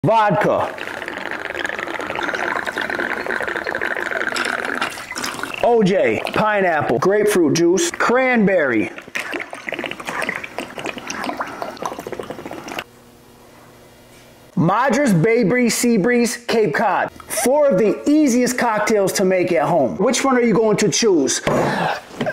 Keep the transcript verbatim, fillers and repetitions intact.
vodka, O J, pineapple, grapefruit juice, cranberry, Madras, Bay Breeze, Sea Breeze, Cape Cod. Four of the easiest cocktails to make at home. Which one are you going to choose?